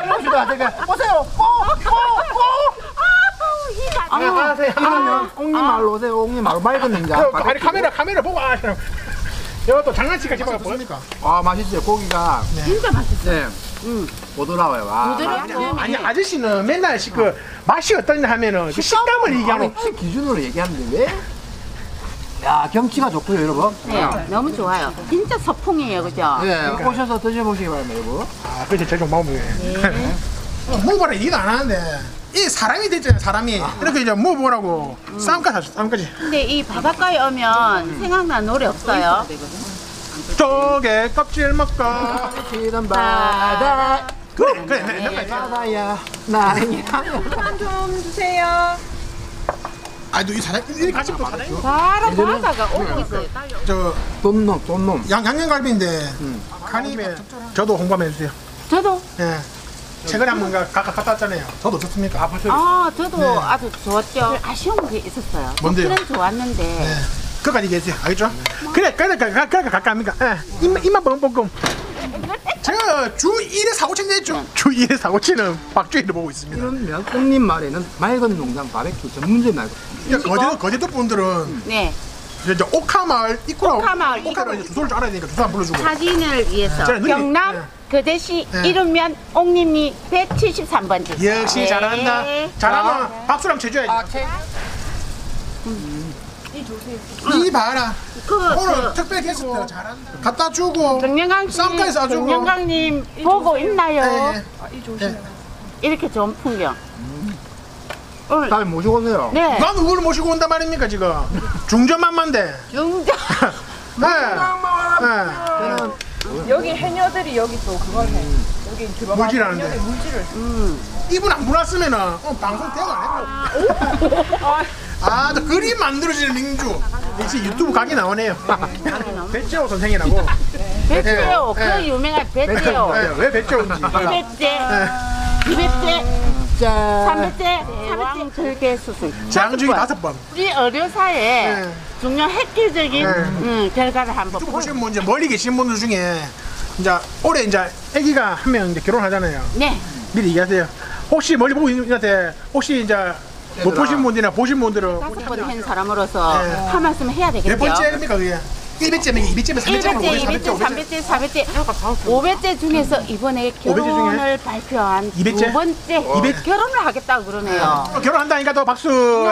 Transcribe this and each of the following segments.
봅시다. 오세요. 옥님 마을로 오세요. 옥님 마을 맑은 냉장. 아니 카메라 보고 이것도 장난치가 집어가 보입니까? 아 맛있어요. 고기가 진짜 맛있어요. 네. 부드러워요. 와. 부드럽죠. 아니 아저씨는 맨날 그 맛이 어떠냐 하면은 그 식감을 얘기하는. 아니, 기준으로 얘기하는데 왜? 야 경치가 좋고요, 여러분. 네, 너무 좋아요. 진짜 서풍이에요, 그죠? 네, 오셔서 드셔보시기 바랍니다, 여러분. 아 그렇지 제일 좋은 방법이네. 먹어라 얘기도 안 하는데 이 사람이 됐잖아요 사람이. 이렇게 이제 먹어보라고 쌈까지 하죠 쌈까지. 근데 이 바닷가에 오면 생각나는 노래 없어요? 쪼개 껍질 먹고. 지는 바다. 그래 내 바다야 나야. 그만 좀 주세요. 아니 너이 사장 이 같이 또 사장님. 바로 바다가 오고 있어요. 저 돈놈. 양념갈비인데 간이 저도 홍보 한번 해주세요. 저도 예. 최근에 한번 각각 갔다 왔잖아요. 저도 어떻습니까? 저도 네. 아주 좋았죠. 아쉬운 게 있었어요. 뭔데요? 호텔은 좋았는데 네. 그까지 얘기했어요. 알겠죠? 그래 가까 합니까? 예. 입만 뻥뻥. 제가 주 1회 사고치 냈죠. 주 1회 사고치는 박주희를 보고 있습니다. 이러면 옥님 말에는 맑은 농장 바베큐 전문점 말고. 거제도 분들은 네 이제 옥하마을 입구라 옥하마을 옥하마을 이제 주소를 좀 알아야 되니까 주소 안 불러주고. 사진을 위해서 자, 누님. 경남 네. 거제시 네. 이름면 옥님이 173번지. 역시 잘한다. 잘하면 박수랑 쳐줘야지. 이 봐라. 오늘 특별 게스트 잘한다. 갖다 주고 정영강 씨, 쌈까지 싸주고. 정영강님 보고 있나요? 예. 이렇게 좋은 풍경. 오늘 다음에 모시고 오세요. 네 나 누구를 모시고 온단 말입니까 지금? 중전만만데. 중전 네. 저는 여기 해녀들이 여기 또 그걸 해. 여기 들어가. 물질하는데. 해녀들 물질을. 이분 안 불났으면은 방송 대응 안 했고. 아, 저 그림 만들어지는 민주. 역시 유튜브 각이 나오네요. 배째호 선생이라고. 배째호 예. 그 유명한 배째호. 네, 왜 배째호인지. 100째, 200째, 300째, 400째 절개 수술. 장중이 5번. 우리 의료사에 네. 중요한 획기적인 네. 결과를 한번 유튜브 보시는 분 이제 멀리 계신 분들 중에 이제 올해 이제 아기가 한 명 이제 결혼하잖아요. 네. 미리 얘기하세요. 혹시 멀리 보고 있는 분한테 혹시 이제 못 보신 분들이나 보신 분들은 5번 한 사람으로서 네. 한 말씀 해야 몇 되겠죠. 번째입니까 그게? 100째입니까? 200째입니까? 300째입니까? 100째, 200째, 300째, 400째, 500째 중에서 이번에 500째 중에? 결혼을 발표한 200째? 두 번째 200? 결혼을 하겠다고 그러네요. 결혼한다니까 또 박수.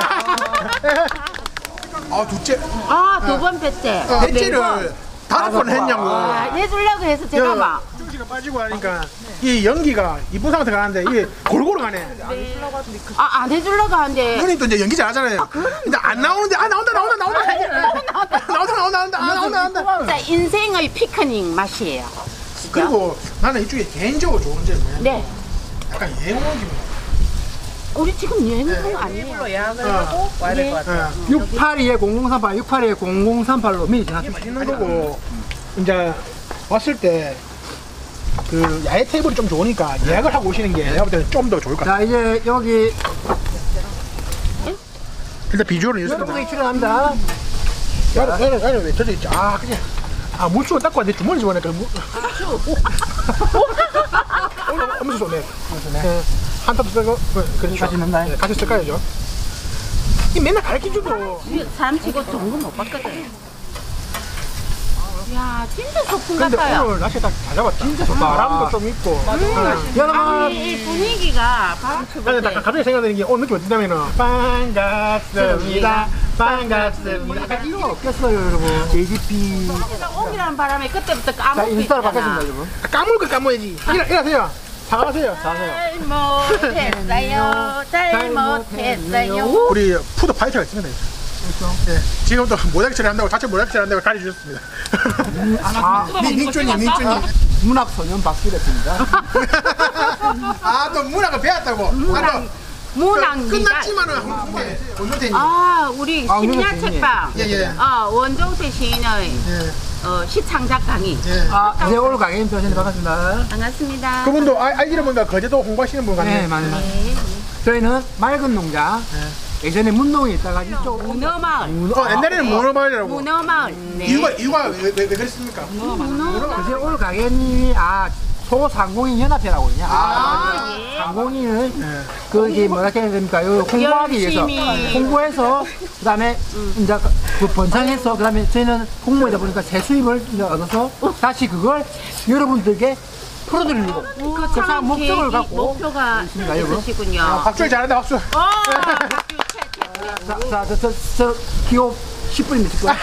아 둘째. 두 번 배째. 배째를 5번 했냐고. 내주려고 해서 제가 막 중지가 빠지고 하니까 이 연기가 이쁜 상태 가는데 이게 골고루 가네. 안 해주려고 하는데 누님 또 이제 연기 잘하잖아요. 근데 안 나오는데 나온다. 진짜 인생의 피크닉 맛이에요. 그리고 나는 이쪽에 개인적으로 좋은 점이 뭐냐면 네. 약간 여행 온 기분. 우리 지금 여행은 아니에요. 일로 예약을 하고 와야 될 것 같아요. 682에 0038, 682에 0038로 미리 전화주세요. 맛있는 거고 이제 왔을 때 그 야외 테이블이 좀 좋으니까 예약을 하고 오시는 게 내가 볼 때는 좀 더 좋을 것 같아요. 자 이제 여기 일단 비주얼은 여러분이 이렇습니다. 출연합니다. 야는 왜 저기 있지? 아 그냥 물수로 닦고 내 주머니 집어넣으니까 엄수 좋네. 한탑 쓰고 그렇죠. 같이 넣는다. 네, 같이 쓸까요죠? 이 맨날 가르쳐줘도 사람 치고 좋은 건 못 봤거든. 야 진짜 소풍 근데 같아요. 오늘 날씨 딱 잘 잡았다. 진짜 좋다. 바람도 좀 있고. 여러분 아니 이 분위기가 바람 치고 근데 딱 갑자기 생각나는 게 오늘 느낌 어떠냐면은 반갑습니다. 반갑습니다. 약간 이유가 없겠어요, 여러분. JGP. 오기라는 바람에 그때부터 자 까먹고 인스타로 있잖아. 바뀌었습니다, 여러분. 까물 거 까먹어야지. 일어나세요. 사과하세요. 잘못했어요. 우리 푸드 파이터가 있습니다. 네, 지금부터 모자이크 처리한다고 자체 모자이크 처리한다고 가르쳐주셨습니다. 민준이. 문학 소년 박기랬습니다. 아, 또 문학을 배웠다고. 문학입니다. 끝났지만은 한국에 원조대니. 우리 아, 심야 그러네. 책방. 예. 원종세 시인의 예. 시창작 강의. 예. 이제 오늘 강의님 표현이 반갑습니다. 반갑습니다. 그분도 아이디를 뭔가 거제도 홍보하시는 분 같네요. 네, 맞아요. 저희는 맑은 농장. 예전에 문동에 있다가 이쪽 문어마을. 옛날에는 문어마을이라고. 문어마을. 네. 이유가 왜 그랬습니까? 그래서 오늘 강의님이 소상공인 연합회라거든요. 소상공인을 예. 그게 뭐라 해야 됩니까? 요 홍보하기 위해서 열심히. 홍보해서 그다음에 이제 그 번창해서 그다음에 저희는 공무원이다 보니까 세수입을 이제 얻어서 다시 그걸 여러분들께 풀어드리고 그 그 창업 목적을 계획이 갖고 목표가 있습니다, 여러분. 있으시군요. 박주희 잘한다 박수. 저 기호 10분입니다. 10분.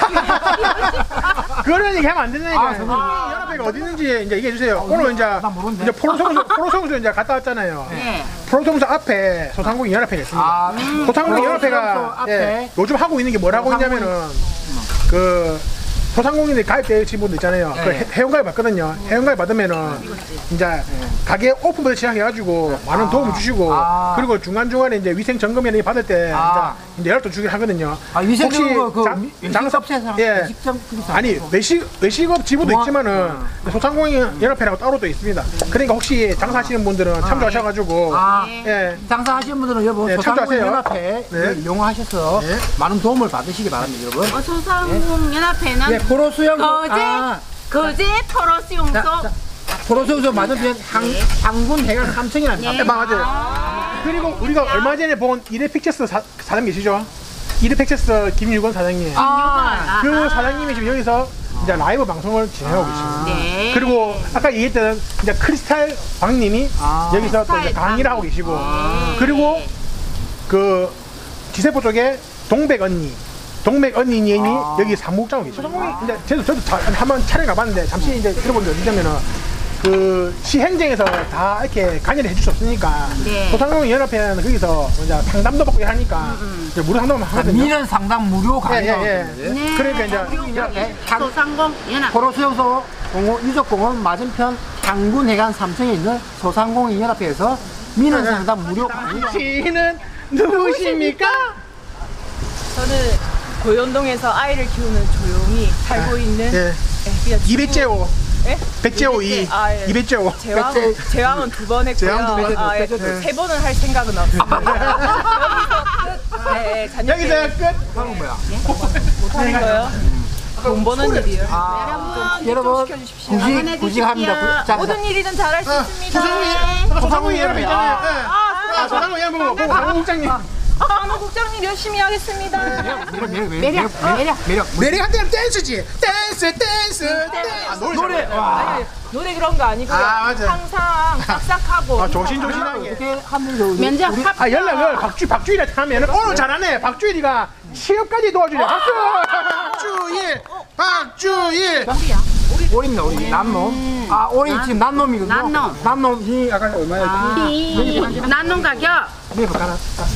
그런 얘기 하면 안 된다니까. 아, 선생님. 연합회가 어디 있는지 이제 얘기해 주세요. 오늘 이제 나 모르는데. 이제 포로성수 이제 갔다 왔잖아요. 네. 포로성수 앞에 소상공인 연합회가 있습니다. 아, 소상공인 포로성수 연합회가 앞에 예, 요즘 하고 있는 게 뭐라고 있냐면은 그 소상공인들 가입되신 분들 있잖아요. 네. 그 회원가입 받거든요. 회원가입 받으면은 이제 가게 오픈부터 시작해가지고 많은 도움을 주시고 아. 그리고 중간중간에 이제 위생 점검이나 받을 때 아. 이제 연락도 주긴 하거든요. 아, 위생적으로 그 장사 외식업체에서 예. 외식점 아니 외식업 지부도 중앙- 있지만은 소상공인 연합회라고 따로 또 있습니다. 그러니까 혹시 장사하시는 분들은 참조하셔가지고 아, 예. 장사하시는 분들은 여러분 네, 소상공인 참조하세요. 연합회 네. 이용하셔서 네. 많은 도움을 받으시기 바랍니다, 여러분. 소상공 연합회는 예, 포로 수영소 거제 포로 수용소. 포로 수영소 맞은편 항군 해관 3층이라는 네. 맞아요. 그리고 우리가 얼마 전에 본 이레픽처스 사장 계시죠? 이레픽처스 김유건 사장님. 아, 그 사장님이 지금 여기서 이제 라이브 방송을 진행하고 계십니다. 네. 그리고 아까 얘기했던 이제 크리스탈 방님이 아. 여기서 또 이제 크리스탈 강의를 방. 하고 계시고 네. 그리고 그 지세포 쪽에 동백 언니님이 아. 여기 사무국장으로 계시고 이제 저도 한번 촬영 가봤는데 잠시 이제 들어본 게 어디냐면은 그 시행정에서 다 이렇게 관여를 해줄 수 없으니까 네. 소상공인 연합회는 거기서 이제 상담도 받고 하니까 이제 무료 상담을 하거든요. 미련 상담 무료 강의가 예. 네. 그러니까 이제 소상공 연합. 포로 수영소 유적공원 맞은편 항군 해관 3층에 있는 소상공인 연합회에서 미련 상담 무료 강의. 당신은 누구십니까? 저는 고현동에서 아이를 키우는 조용히 살고 있는 예. 그냥 이백제오. 예? 백제오 이. 아, 예. 이백제오. 제왕은 2번 제왕도 했고요. 아, 예. 빼줬죠. 3번은 할 생각은 없습니다. 여기서 끝. 네, 자녀들 여기서 끝. 그건 뭐야? 못하는 거요. 돈 버는 일이에요. 여러분 응원해 구직합니다. 주십시오. 자, 모든 일이든 잘할 수 있습니다. 소상공인 연합회 있잖아요. 아, 아, 소상공인 연합회 보고 사무국장님. 강호 국장님 열심히 하겠습니다. 매력. 매력한테는 댄스지. 댄스. 아, 노래. 아니, 노래 그런 거 아니고요. 아, 맞아. 항상 싹싹하고. 아, 조신조신하게. 이렇게 하면 면접 합. 아, 연락을 박주일한테 하면 오늘 잘하네. 박주일이가 취업까지 도와주네. 박주. 박주일. 오리입니다, 오리. 남놈. 아, 오리 지금 남놈이거든요. 남놈. 남놈이 아까 얼마야? 나눔 가격. 네, 가라.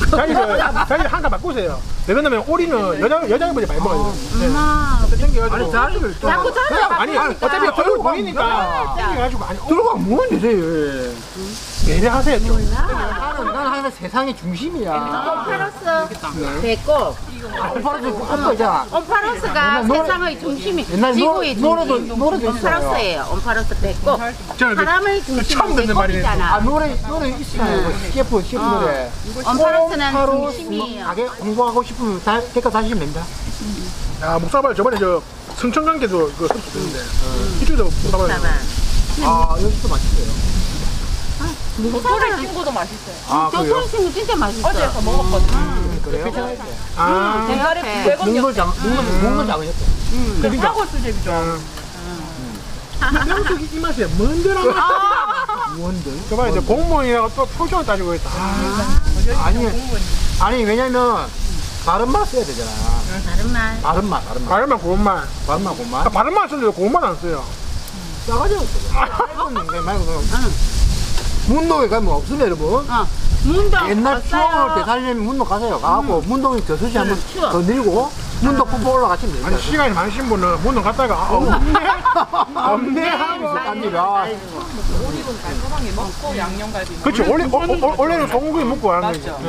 자기 한가 바꾸세요. 왜 그러냐면 오리는 여자분이 많이 먹어요. 아니, 땡겨가지고. 자리를 또. 자꾸 자리 아니, 어차피 얼굴 보이니까 땡겨가지고. 아니, 들어가 뭐면 되세요. 매력하세요. 좀. 나는 항상 세상의 중심이야. 옴파로스 배꼽. 옴파로스 옴파로스잖아. 옴파로스가 노래- 세상의 중심이 옛날 지구의 노래도 중심. 있어요. 옴파로스예요. 옴파로스 배꼽. 저는 사람의 처음 중심은 듣는 말이네. 배꼽이잖아. 아, 노래 있어요. CF 노래. 옴파로스는 옴파로스 중심이에요. 가게 공부하고 싶으면 댓글 다시면 됩니다. 야, 목사발 저번에 저 성천관계도 그 섭섭했는데 이쪽에도 목사발. 아, 여기도 맛있어요. 도토리 친구도 맛있어요. 아, 그래요? 도토리 친구 진짜 맛있어. 어제 더 먹었거든요. 그래요? 아, 대가리 900원 목놀 작은 그 사골 수제비죠. 명숙이 이 맛이야. 뭔데라. 무언들? 저번에 이제 공무원이라고 또 표정을 따지고 있다. 아니, 왜냐면, 바른맛 써야 되잖아. 다른 말. 바른맛. 바른만 고운만. 바른맛, 아, 고맛. 바른만 쓰는데 고운만 안 써요. 싸가지 없어. 말고, 문동에 가면 없으면 여러분. 문동. 옛날 추억을 되살리면 문동 가세요. 가고, 문동에 저수지 한번 추억. 더 밀고, 문동 뽀뽀 올라가시면 됩니다. 아니, 시간이 많으신 분은 문동 갔다가 아, 없네 하고. 아니라. 오리분 달콤하게 먹고 양념갈비 먹고. 그렇지. 원래는 소고기 먹고 하는 거지. 맞죠.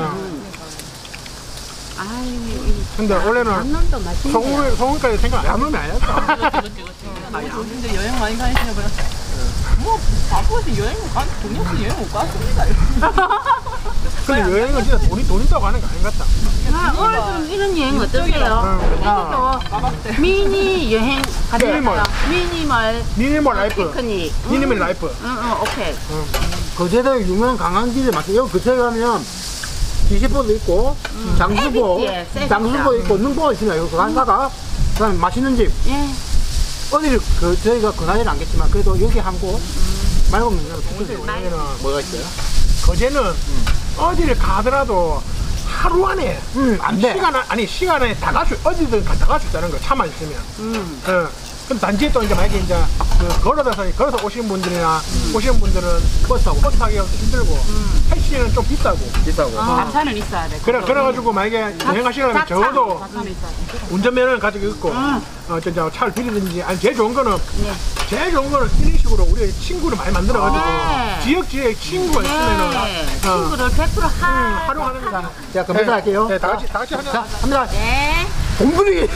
아이, 근데 원래는 남놈도 맛있네. 소고기까지 생각 안 하면 안 했다. 근데 여행 많이 다니시나 봐요. 뭐 바쁘시 여행 못 가? 돈이 없이 여행 못 갔습니다. 근데 여행은 진짜 돈 있다고 하는 거 아닌 것 같다. 오늘 좀 이런 여행 어떠세요? 여기도 미니 여행 미니멀. 미니멀 미니멀 라이프. 피크닉. 미니멀 라이프. 응, 오케이. 거제도 유명한 관광지들 많아요. 여기 거제에 가면 기시포도 있고, 장수보, 세비지에, 세비지. 장수보 있고, 능보가 있습니다. 여기 가다가, 그 다음에 맛있는 집. 예. 어디를, 저희가 그날에는 안겠지만, 그래도 여기 한 곳, 말고 추천드려요. 뭐가 있어요? 거제는 어디를 가더라도 하루 안에 안 돼. 시간에 다 갈 수, 어디든 다 갈 수 있다는 거 차만 있으면. 그럼 단지에 또 이제 만약에 이제 걸어서 오시는 분들이나 오시는 분들은 버스 타기가 힘들고 택시는 좀 비싸고. 반찬은 있어야 돼. 그래가지고 만약에 여행하시려면 적어도 반찬은 있어야 돼. 운전면허를 가지고 있고 진짜 차를 빌리든지 아니 제일 좋은 거는 이런 식으로 우리 친구를 많이 만들어가지고 지역에 친구가 있으면은 친구를 100% 활용하는 거다. 자, 그럼 할게요. 네, 다 같이 하자. 자, 갑니다. 네. 공들이.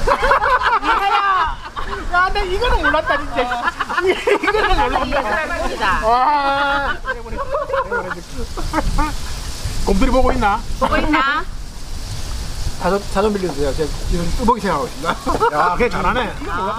야, 나 이거는 몰랐다 진짜. 이거는 몰랐다. 맞습니다. 와. 곰돌이 보고 있나? 보고 있나? 자전 빌려주세요. 제가 지금 뚜벅이 생각하고 있습니다. 야, 걔 잘하네.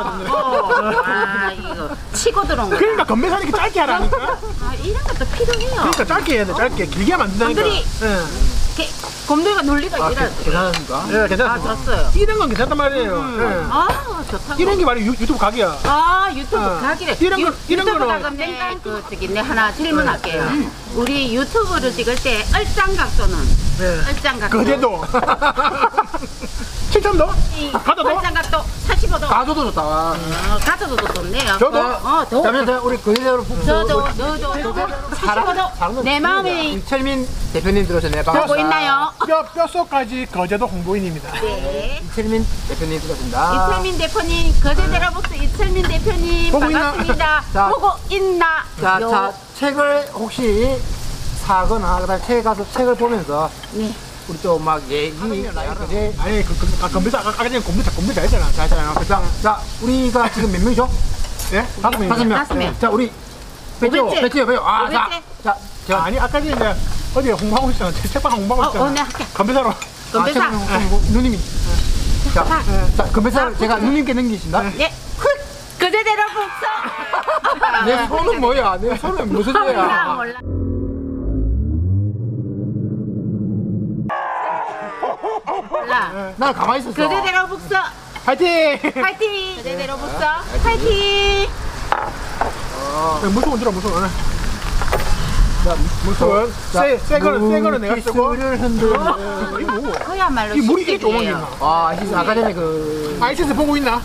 아, 이거 치고 들어온 거. 그러니까 건배사는 이렇게 짧게 하라니까. 아, 이런 것도 필요해요. 그러니까 짧게 해야 돼. 짧게 길게 하면 안 된다니까. 곰돌이. 곰돌이가 논리가 이래. 괜찮습니까? 예, 괜찮아. 아, 졌어요. 이런 건 괜찮단 말이에요. 예. 아, 좋다. 이런 게 바로 유튜브 각이야. 아, 유튜브 가기래. 이런 유튜브 거는- 가면 내 하나 질문할게요. 우리 유튜브를 찍을 때 얼짱 각도는 얼짱 각도. 거제도. 7점도? 가도 돼? 얼짱 각도 45도. 가도도 좋다. 가도도 좋네요. 저도? 더. 잠시만요. 우리 거제도로 너도 45도. 내 마음이 이철민 대표님 들어오셨네요. 보고 있나요? 뼛속까지 거제도 홍보인입니다. 네. 이철민 대표님 들어오셨습니다. 이철민 대표님, 거제대라복스 이철민 대표님 보고 있나? 반갑습니다. 자, 보고 있나? 자, 책을 혹시 사거나 그다음에 책에 가서 책을 보면서 네. 우리 또 막 얘기 그제 아니, 건배사, 아까 전에 건배사 했잖아. 잘잖아요. 자, 우리가 지금 몇 명이죠? 예? 5명. 5명. 다섯 명. 자, 우리 배죠. 오백째. 아, 자, 오백째. 자, 제가 아니, 아까 전에 이제 어디에 홍보하고 있잖아. 책방 홍보하고 있잖아. 네, 할게. 건배사로. 건배사. 누님이. 자, 건배사를 제가 누님께 넘기신다. 예. 흑! 거제대라복스. 내 손은 뭐야? 내 손은 무슨 몰라, 죄야? 몰라. 몰라. 나 가만히 있었어. 거제대라복스 파이팅! 파이팅! 거제대라복스 파이팅! 무서운 들어, 무서워. 자, 무서운. 새 거는 내가 쓰고. 눈빛을 흔들고. 이 뭐? 그야말로 이 물이 이렇게 신세계예요. 조망이나. 아, 아까 전에 그 아이시스 보고 있나?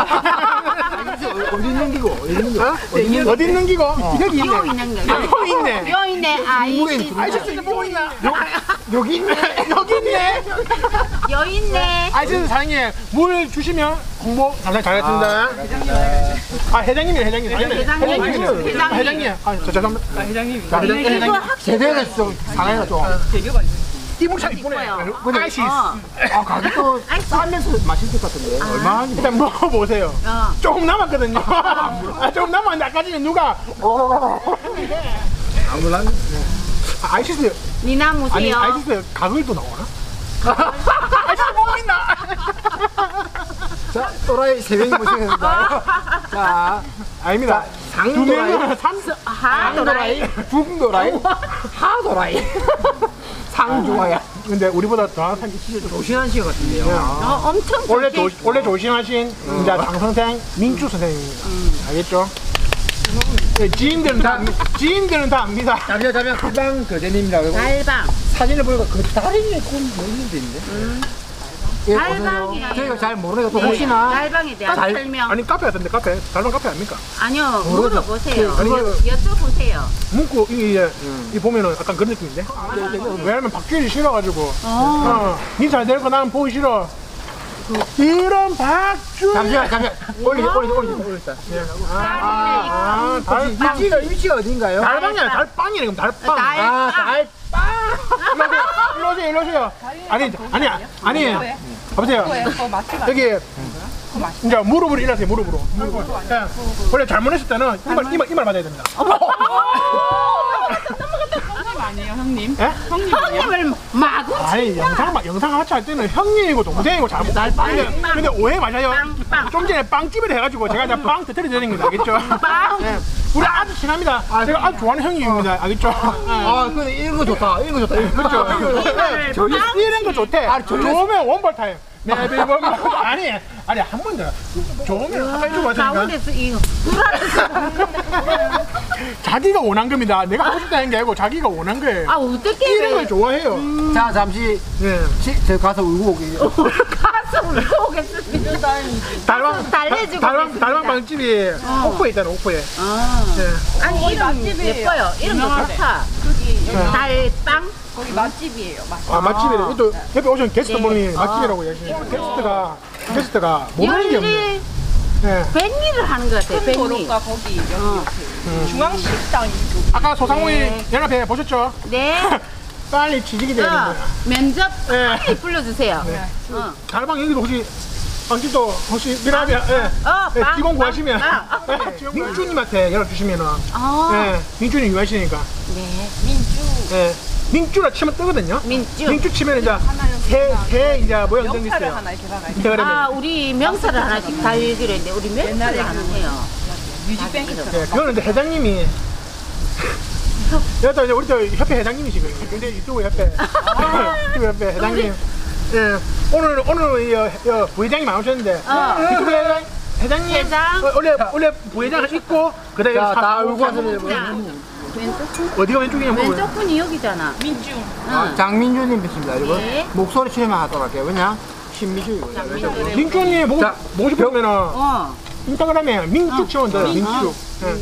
어디 있는 기고? 어디 있는 기고? 어디 있는 기고? 여기 있네. 요 있는 거. 여기 있네. 요 있네. 아이씨. 아이시스 보고 있나? 여기 있네. 여기 있네. 요 있네. 아이시스 사장님 물 주시면 홍보 잘하겠습니다. 아, 회장님이네, 회장님. 회장님. 회장님. 아, 저 죄송합니다. 회장님이. 자, 이거 확실히 제대로 좀 상해가 좀. 대교가 있어요. 이물 참 이쁘네. 근데 아이시스. 어. 아, 가격도 싸면서 맛있을 것 같은데. 얼마 하니? 일단 먹어보세요. 어. 조금 남았거든요. 아, 조금 남았는데 아까 전에 누가 아무런 아이시스 니나 아니 무세요. 아이시스 가글도 나오나? 아이시스 보고 있나? 자, 또라이 세 명이 모시겠습니다. 자, 아닙니다. 두 명은 하도라이. 중도라이, 하도라이, 상중하야. 근데 우리보다 더한 사람이 있으시죠. 조신한 시간 같은데요. 엄청 원래 좋게. 원래 조심하신 이제 장선생 민주 선생님입니다. 알겠죠? 네, 지인들은 다 압니다. 잠시만, 금방 거제님이라고. 달방. 사진을 보니까 그 다리에 뭐 있는 데 있는데? 예, 달방이야. 보세요. 저희가 잘 모르니까 또 혹시나 달방에 대한 달- 설명. 아니 카페 같은데 카페 달방 카페 아닙니까? 아니요, 물어보세요. 아니, 여쭤보세요. 문구 이 보면은 약간 그런 느낌인데. 왜냐면 박주일이 싫어가지고. 니잘 될 거 나는 보기 싫어. 이런 박주일. 잠시만. 올리자. 위치가 어딘가요? 달방이야 달빵이네 그럼 달빵. 달- 일로 오세요. 아니. 봐보세요. 더 맛있다. 여기 이제 무릎으로 일하세요. 무릎으로. 예. 원래 잘못했을 때는 이말 맞아야 됩니다. 형님 아니에요, 형님? 예? 형님 아니에요? 형님을 마구 아니 영상 같이 할 때는 형님이고 동생이고 잘못. 근데 오해 맞아요. 빵. 좀 전에 빵집을 해가지고 제가 이제 빵 터뜨려 드린 겁니다. 알겠죠? 빵. 예. 우리 아주 친합니다. 제가 아주 좋아하는 형님입니다. 알겠죠? 아, 근데 이런 거 좋다. 이런 거 좋다. 그렇죠. 저희 이런 거 좋대. 아, 저희- 좋으면 원볼 타임. 아니 한 번 더. 좋으면 한번 해주고 왔으니까. 가운데서 이거 불안해서. 자기가 원한 겁니다. 내가 하고 싶다는 게 아니고 자기가 원한 거예요. 아 어떻게 이런 걸 좋아해요. 자, 잠시 예. 저 가서 울고 오게요. 가서 울고 오겠습니다. 달래주고 달방 빵집이 옥포에 있잖아, 옥포에. 아. 예. 아니 이름 예뻐요. 이름도 좋다. 달빵. 거기 맛집이에요. 맛집. 아, 맛집이래. 또 옆에 오신 게스트 분이 맛집이라고 얘기하시네요. 게스트가 모르는 게 없네. 열일이 예. 뱃일을 하는 것 같아요. 뱃일. 도로가 거기 여기 옆에 중앙식당이 여기. 아까 소상무이 네. 연합회 보셨죠? 네. 빨리 취직이 돼야 된다. 면접 예. 빨리 불러주세요. 달방 여기도 혹시 빵집도 혹시 미라비아 빵, 직원 빵, 구하시면 빵. 민주님한테 연락 주시면은 아, 예, 민주님 유하시니까 네. 민주. 예, 민주라 치면 뜨거든요. 민주. 치면 이제 새 이제 모양 등 명찰을 있어요. 하나 이렇게 박아. 그러면 아, 우리 명사를 하나씩 달기로 했는데 우리 명사를 옛날에 하나 그 해요. 뮤직뱅크처럼. 예, 그거는 이제 회장님이 여기다 이제 우리 저 협회 회장님이시거든요. 근데 유튜브 협회 유튜브 협회 회장님. 예, 오늘 이 부회장님 안 오셨는데 유튜브 회장님 회장. 원래 부회장 있고 그다음에 자, 다 울고 와서 왼쪽 분? 어디가 왼쪽이냐면 왼쪽 분이 여기잖아. 민주. 장민주님 뵙습니다. 그리고 네. 목소리 출연만 하도록 할게요. 왜냐? 신미주이고. 장민주. 민주님 보고 싶으면은 어. 인스타그램에 민주 치면 돼요. 민주.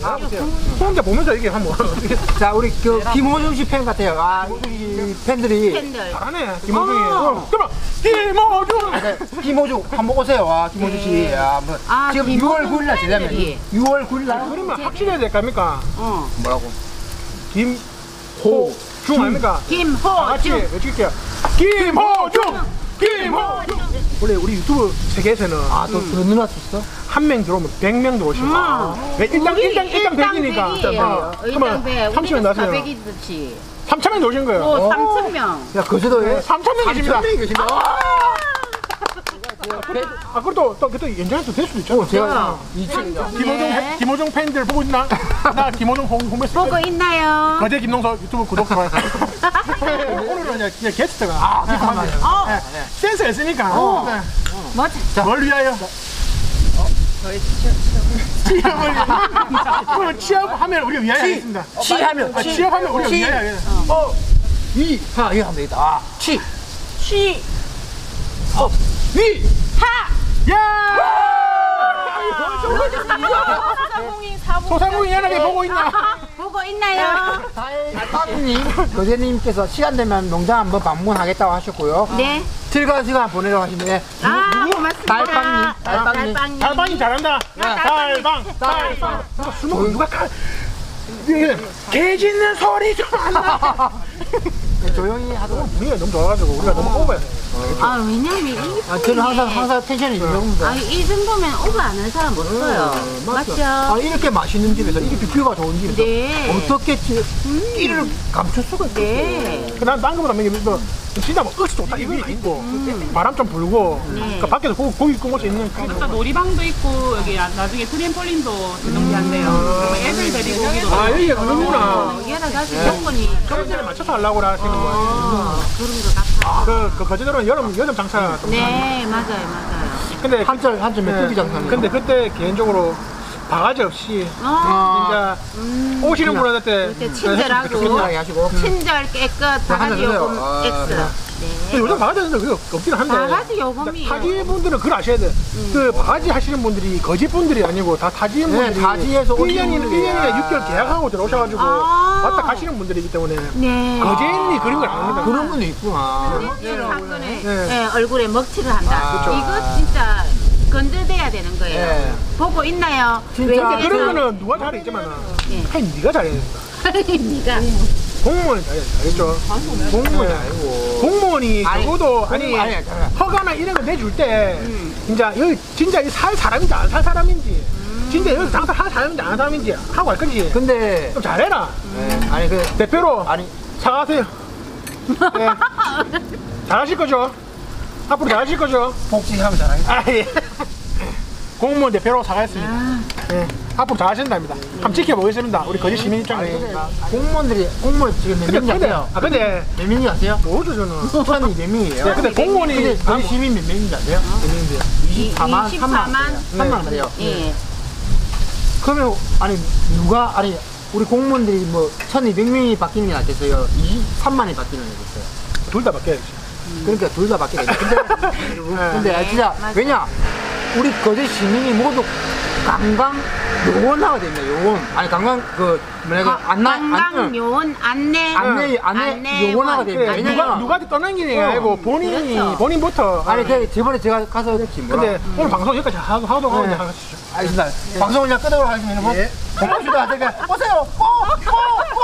혼자 보면서 이게 한번 자, 우리 그 김호중 씨 팬 같아요. 아, 우리 팬들이 팬들. 잘하네. 김호중이. 그럼 김호중. 김호중 한번 오세요. 아, 김호중 씨. 아, 뭐 아, 지금 김호중 6월 9일 날 제자면 팬들이. 6월 9일 날 그러면 확실해야 될 겁니까? 어. 뭐라고? 김호중 아닙니까? 다 같이 김호중. 외칠게요. 김호중. 원래 우리 유튜브 세계에서는 아, 또 늘어났었어? 한 명 들어오면 100명 들어오십니다. 일당 100이니까. 일당 100. 30명 나세요. 400이듯이. 3,000명 들어오신 거예요. 오, 3,000명. 야, 거제도에 3,000명 계십니다. 3,000명이 계신다. 아, 그것도 연장해서 될 수도 있잖아. 제가 김호중 팬들 보고 있나? 나 김호중 홍보했어. 보고 있나요? 거제 김동서 유튜브 구독 좋아요. 오늘은 이제 게스트가 센스가 있으니까. 뭐 뭘 위하여? 취업을 그럼 취업하면 우리 위하여 하겠습니다. 취하면 취업하면 우리 위하여 하겠습니다. 이거 하면 되겠다. 아, 취. 위! 하. 야! 소상공인 사부. 소상공인 연합회 보고 있나? 보고 있나요? 달빵님, 거제님께서 시간 되면 농장 한번 방문하겠다고 하셨고요. 네. 즐거운 시간 보내라고 하시는데 아, 고맙습니다. 달빵님. 달방이 잘한다. 달방. 술 먹고 누가 개 짖는 소리 좀 안 나. 조용히 하도록. 분위기가 너무 좋아가지고 우리가 너무 오버해. 아, 왜냐면 이 아, 저는 항상 텐션이 있습니다. 아니, 이 정도면 오버 안 하는 사람 없어요. 맞죠? 아, 이렇게 맛있는 집에서, 이렇게 뷰가 좋은 집에서 네. 어떻게 끼를 감출 수가 있어요? 네. 난딴 거보다 진짜 뭐 억수 좋다 이건 아니고 바람 좀 불고 그러니까 밖에서 고기 구울 수 있는 그게 또 놀이방도 있고 여기 나중에 트램폴린도 등록한대요. 애들 데리고 오기도. 아 여기가 그거구나. 여러 가지 조건이 컨디션에 맞춰서 하려고 하시는 거야. 그런 것 같아요. 그 거제도는 여름 장사. 네, 맞아요. 근데 한철 메뚜기 장사님. 근데 그때 개인적으로 바가지 없이 진짜 오시는 분한테 이렇게 친절하고 친절하게 하시고. 친절 깨끗 바가지 요금 아, X. 근데 네. 요즘 바가지는 그게 없긴 한데 바가지 요금이 타지 분들은 그걸 아셔야 돼. 그 바가지 하시는 분들이 거지 분들이 아니고 다 타지인 분들이 타지에서 1년이나 6개월 계약하고 들어오셔가지고 아. 왔다 가시는 분들이기 때문에 네. 거제인이 그런 걸 압니다. 그런 분도 있구나. 한근에 네. 얼굴에 먹칠을 한다. 아, 그렇죠. 이거 진짜 건드려야 되는 거예요. 네. 보고 있나요? 진짜 왼쪽에서. 그런 거는 누가 잘했지만 네. 하긴 네가 잘해야 된다. 네가 공무원이 잘해야지, 알겠죠? 공무원이 아이고. 공무원이 아니, 적어도 아니, 허가나 이런 거 내줄 때 진짜 여기 살 사람인지 안 살 사람인지 진짜 여기 장사 할 사람인지 안 할 사람인지 하고 할 건지 근데 좀 잘해라. 아니 그 대표로 아니 사과하세요. 네. 잘하실 거죠? 앞으로 잘하실 거죠? 복지하면 잘하겠다. 아, 예. 공무원 대표로 사과했습니다. 네. 앞으로 잘 하신답니다. 한번 지켜보겠습니다. 우리 거제 시민 입장에서. 공무원 지금 몇 명인지 아세요? 근데 몇 명인지 아세요? 모르죠 저는. 천이 몇 명이에요? 네, 근데 공무원이 근데 거기 시민 몇 명인지 아세요? 몇 명인데요? 24만 3만 그래요. 예. 그러면 아니 우리 공무원들이 뭐 1,200명이 바뀌는 게 낫겠어요? 23만이 바뀌는 게 낫겠어요? 둘 다 바뀌어야지. 그러니까 둘 다 바뀌게 돼. 근데 진짜 맞아요. 왜냐? 우리 거제 시민이 모두 관광 요원화가 됩니다. 요원. 아니 관광 관광 요원 안내 요원화가 됩니다. 그래, 왜냐면 누구한테 떠넘기는 게 아니고 그렇죠. 본인부터. 아니 저번에 제가 가서 근데 오늘 방송 여기까지 하도 하고 이제 하시죠. 알겠습니다. 방송을 그냥 끄도록 하겠습니다. 고맙습니다. 오세요.